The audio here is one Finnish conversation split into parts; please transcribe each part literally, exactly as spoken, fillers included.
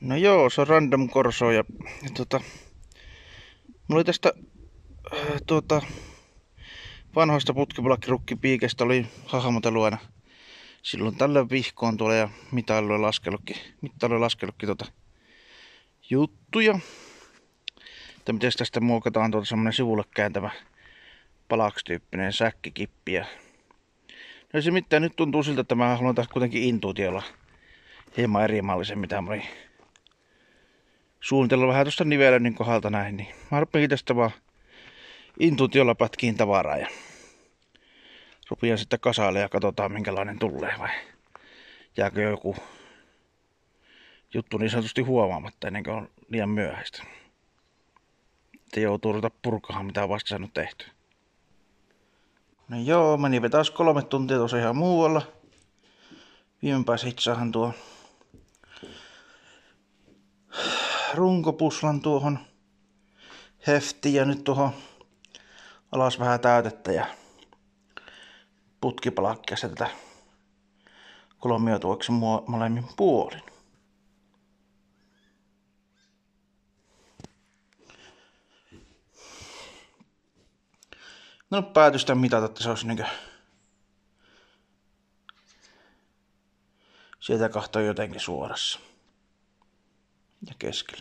No joo, se on Random Corso ja, ja tota, mulla oli tästä äh, tuota, vanhoista putkipalkkirukkipiikestä oli hahmotellut aina silloin tällöin vihkoon tuolla ja mitailu on laskelutkin, mitailu on laskelutkin tota, juttuja. Että miten tästä muokataan tuota semmonen sivulle kääntävä palaksi-tyyppinen säkkikippi. Ja no se mitään, nyt tuntuu siltä, että mä haluan taas kuitenkin intuitiolla hieman eri mallisen, mitä mä olin suunnitellut vähän tuosta nivelöinnin kohdalta näin. Niin mä rupeankin tästä vaan intuitiolla pätkiin tavaraa ja rupean sitten kasaille ja katsotaan minkälainen tulee vai jääkö joku juttu niin sanotusti huomaamatta ennen kuin on liian myöhäistä. Että joutuu ruveta purkamaan mitä vasta saanut tehty. No joo, meni taas kolme tuntia tuossa ihan muualla. Viime päässä hitsaahan tuo runkopuslan tuohon heftiin ja nyt tuohon alas vähän täytettä ja putkipalakkia se tätä kolmiotuoksi molemmin puolin. No päätystä mitata, että se olisi niinkö sieltä kahtoa jotenkin suorassa ja keskellä.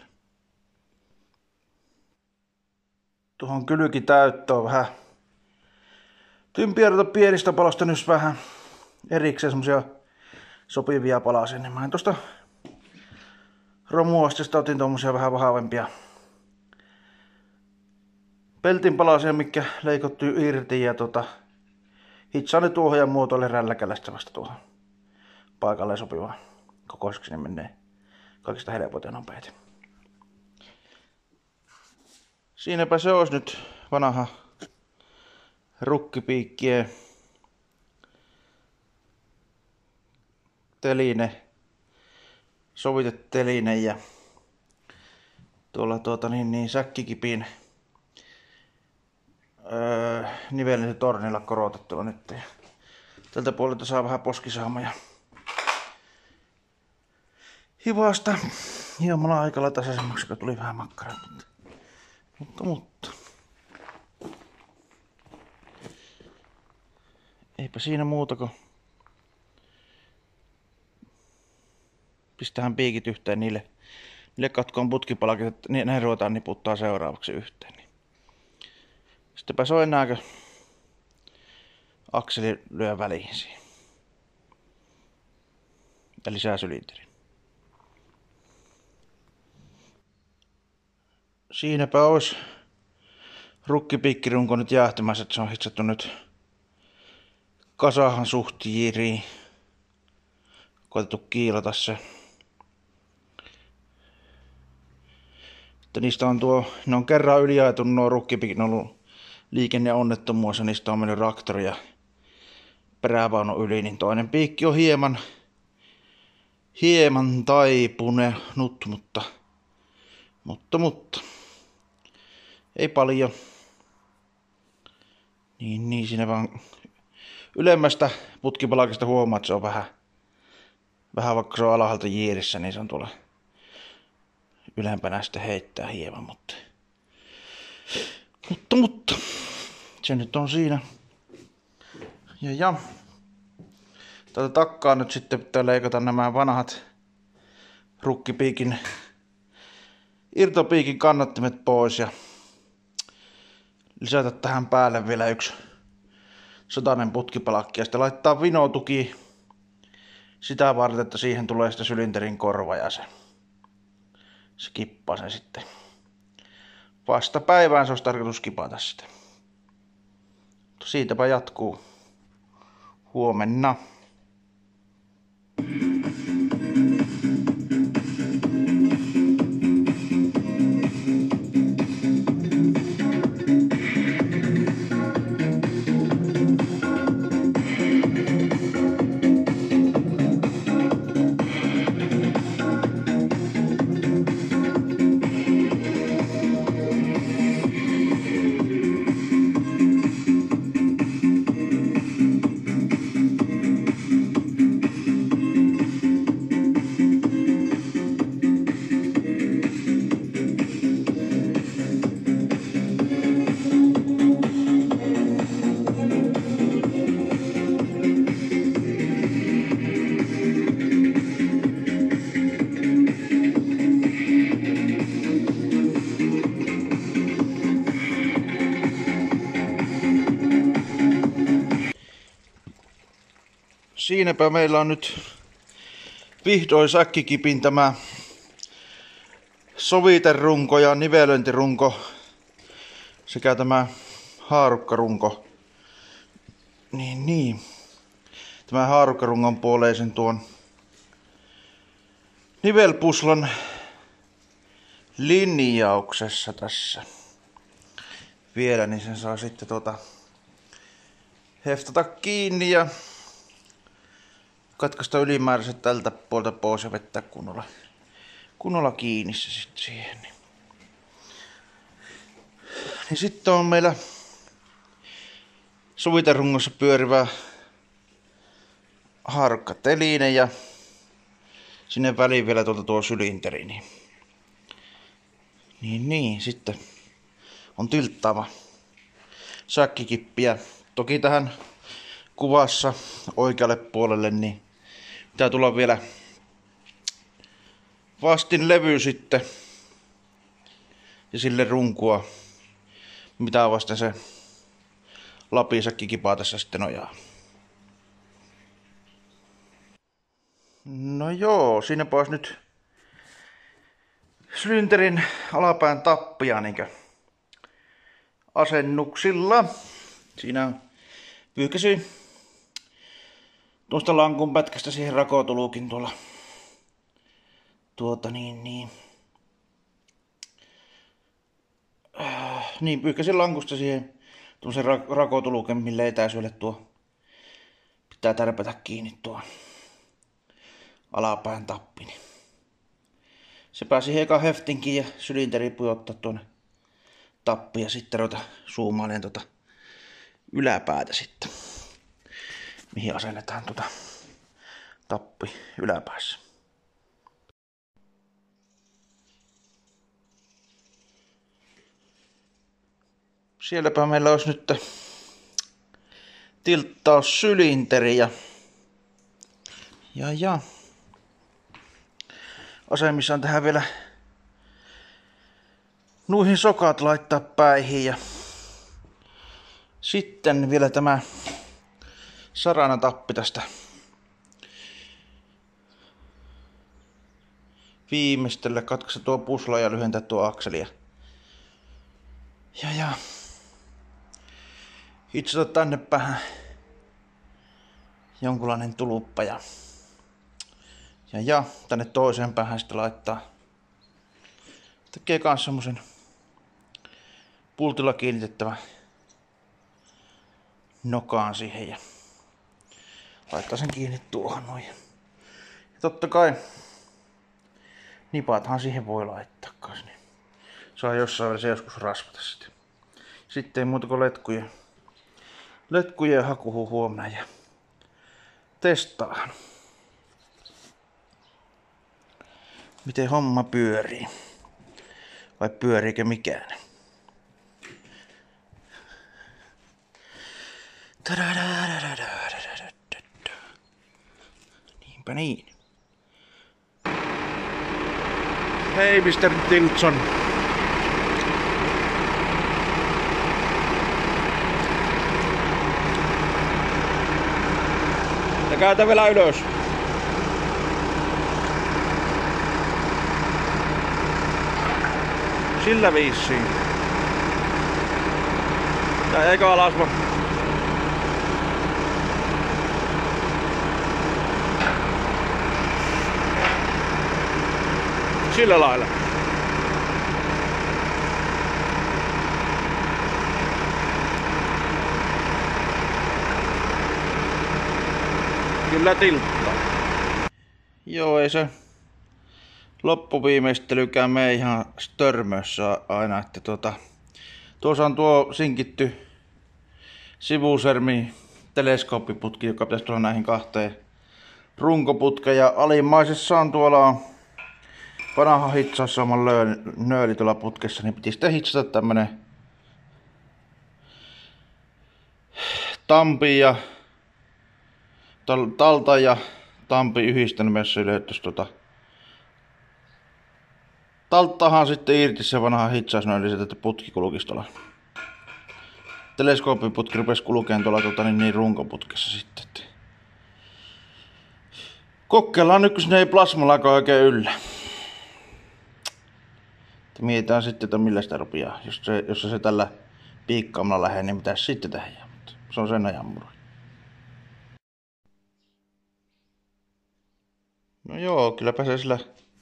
Tuohon kylki täyttö on vähän tympiertä pienistä palosta nyt vähän erikseen semmosia sopivia palasia. Niin mä en tosta romuastista otin tommosia vähän vahvempia peltin palasia, mikä leikottiin irti ja tota hitsaan ne tuohon ja muotoille rälläkälästä vasta tuohon paikalleen sopivaan kokoiseksi, niin menee kaikista helpoiten nopeiten. Siinäpä se olisi nyt vanha rukkipiikkien teline, sovitettu teline ja tuolla tuota niin, niin säkkikipin öö, nivellinen tornilla korotettuna nyt. Ja tältä puolelta saa vähän poskisaamoja hivasta hiomalla aikalla tasaisemmaksi, kun tuli vähän makkaraa. Mutta, mutta. Eipä siinä muuta kuin pistähän piikit yhteen niille, niille katkoon putkipalakit, että näin ruvetaan niputtaa seuraavaksi yhteen. Sittenpä se on enääkö akseli lyö väliin siihen. Ja lisää sylinterin. Siinäpä olisi rukkipiikkirunko nyt jäähtymässä, että se on hitsattu nyt kasahan suht jiiriin. Koitettu kiilata se. Että niistä on tuo, ne on kerran yliajettu nuo rukkipiikit, ne on ollut liikenneonnettomuus ja niistä on mennyt traktori ja perävaunu yli, niin toinen piikki on hieman, hieman taipunut, mutta, mutta, mutta, ei paljon. Niin, niin siinä vaan ylemmästä putkipalakista huomaa, että se on vähän, vähän vaikka se on alhaalta jiirissä, niin se on tuolla ylempänä sitten heittää hieman, mutta, mutta, mutta, se nyt on siinä. Ja, ja. Tätä takkaa nyt sitten pitää leikata nämä vanhat rukkipiikin, irtopiikin kannattimet pois ja lisätä tähän päälle vielä yksi satanen putkipalakki ja sitten laittaa vinotuki sitä varten, että siihen tulee sitten sylinterin korva ja se, se kippaa sen sitten. Vasta päivään se olisi tarkoitus kipata sitä. Siitäpä jatkuu huomenna. Siinäpä meillä on nyt vihdoin säkkikipin tämä soviterunko ja nivelöintirunko sekä tämä haarukkarunko. Niin, niin. Tämä haarukkarungon puoleisen tuon nivelpuslan linjauksessa tässä vielä, niin sen saa sitten tuota heftata kiinni ja katkaista ylimääräiset tältä puolta pois ja vettää kunnolla, kunnolla kiinni se sitten siihen. Niin. niin sitten on meillä soviterungossa pyörivä haarukkateline ja sinne väliin vielä tuolta tuo sylinteri. Niin, niin, niin sitten on tilttaava säkkikippiä. Toki tähän kuvassa oikealle puolelle niin pitää tulla vielä vastin levy sitten ja sille runkua, mitä vasten se lapisäkkikipa tässä sitten nojaa. No joo, siinäpä olisi nyt sylinterin alapään tappia niinkö asennuksilla. Siinä pyyhkäsin tuosta lankun pätkästä siihen rakotulukin tuolla. Tuota niin niin. Äh, niin pyyhkäsin lankusta siihen tuollaisen ra- rakotuluken, mille etäisyydelle tuo pitää tärpätä kiinni tuo alapään tappi. Se pääsi eka heftinkin ja sylinteri pujottaa tuonne tappi ja sitten ruveta zoomailemaan tuota yläpäätä sitten, mihin asennetaan tuota tappi yläpäässä. Sielläpä meillä olisi nyt tilttaussylinteri ja ja ja asemmissa on tähän vielä nuihin sokat laittaa päihin ja sitten vielä tämä saranatappi tästä viimeistellä, katkaista tuo pusla ja lyhentää tuo akselia. Ja ja itse tänne päähän jonkunlainen tuluppa ja ja ja tänne toiseen päähän sitten laittaa. Tekee kans semmosen pultilla kiinnitettävä nokaan siihen ja laittaa sen kiinni tuohon noin. Ja totta kai nipathan siihen voi laittaa kans, niin saa jossain välissä joskus rasvata sitten. Sitten ei muuta kuin letkujen, letkujen hakuhu huomenna ja testaan, miten homma pyörii. Vai pyöriikö mikään? Niinpä niin. Hei mister Tiltson. Ja käytä vielä ylös. Sillä viisiin. Ja eikö alas vaan. Sillä lailla. Kyllä tilttaa. Joo, ei se loppuviimeistelykään mene ihan störmössä aina, että tuota, tuossa on tuo sinkitty sivusermi teleskooppiputki, joka pitäisi tulla näihin kahteen runkoputkeen, ja alimmaisessa on tuolla vanha hitsaussaaman nööli tuolla putkessa, niin piti sitten hitsata tämmönen tampi ja talta ja tampi yhdistelmässä löytyisi tuota talttahan sitten irti se vanha hitsausnööli sieltä, että putki kulkisi tuolla. Teleskooppiputki rupesi kulkeen tuolla tuota, niin, niin runkoputkessa sitten. Kokeillaan nyt, kun sinne ei plasmalakaan oikein yllä. Mietitään sitten, että millä sitä rupeaa. Jos se, jos se tällä piikkaamalla lähde, niin mitäs sitten tehdään. Se on sen ajan murhi. No joo, kylläpä se sillä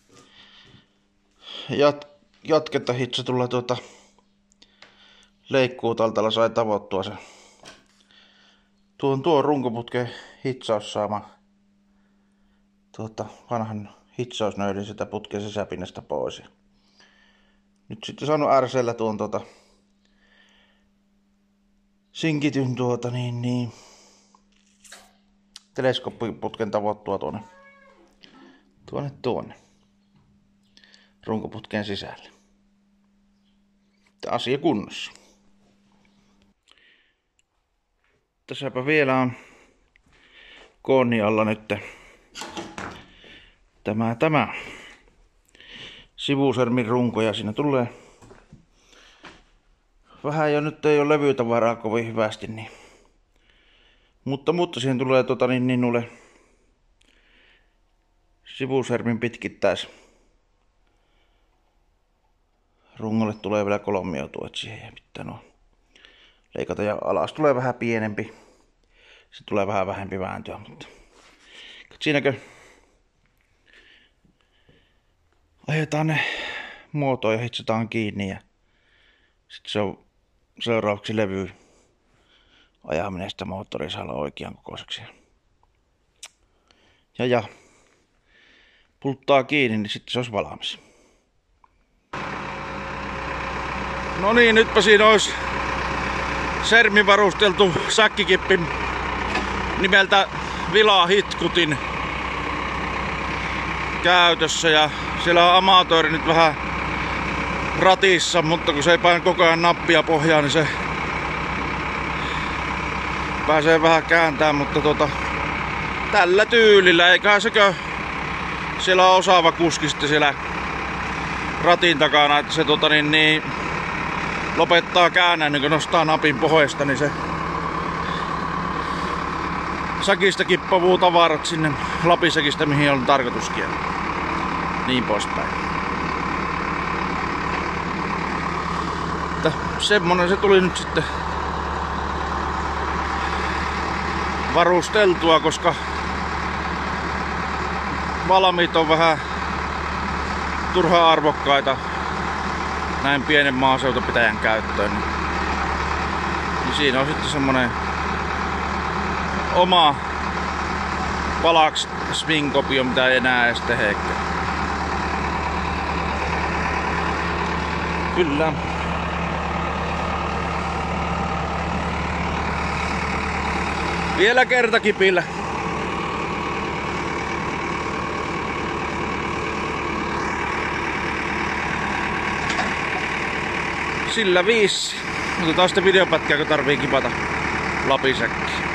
jat, jatketta hitsatulla tuota leikkuutaltalla sai tavoittua se tuon tuon runkoputken hitsaus saama tuota vanhan hitsausnöydin sitä putken sisäpinnasta pois. Nyt sitten saanut R C:llä tuon tuota sinkityn tuota niin niin teleskooppiputken tavoittua tuonne tuonne tuonne runkoputken sisälle. Tämä asia kunnossa. Tässäpä vielä on kooni alla nyt tämä tämä sivusermin runko ja siinä tulee vähän jo nyt ei ole levytavaraa kovin hyvästi niin. Mutta mutta siihen tulee tota niin niin nulle sivusermin pitkittäis rungolle tulee vielä kolmiotuet siihen ja pitää no leikata ja alas tulee vähän pienempi. Se tulee vähän vähempi vääntöä, mutta siinäkö ajetaan ne muotoon ja hitsataan kiinni ja sitten se on seuraavaksi levy ajaminen sitä moottoria saada oikean kokoiseksi. Ja ja pulttaa kiinni, niin sitten se olisi valmis. No niin, nytpä siinä olisi sermi varusteltu säkkikippi nimeltä Vila Hitkutin käytössä ja siellä on amatööri nyt vähän ratissa, mutta kun se ei paina koko ajan nappia pohjaan, niin se pääsee vähän kääntämään, mutta tota, tällä tyylillä, eiköhän sekö siellä on osaava kuski sitten siellä ratin takana, että se tota niin, niin lopettaa käännän, niin kun nostaa napin pohjasta, niin se säkistä kippavuu tavarat sinne lapisäkistä, mihin on tarkoituskin. Niin poispäin. Että semmonen se tuli nyt sitten varusteltua, koska valmiit on vähän turhaa arvokkaita näin pienen maaseutupitäjän käyttöön. Niin, niin siinä on sitten semmonen oma Palax Swing-kopio, mitä ei enää edes tehdäkään. Kyllä. Vielä kertakipillä. Sillä viisi. Otetaan sitten videopätkää, kun tarvii kipata lapisäkkiä.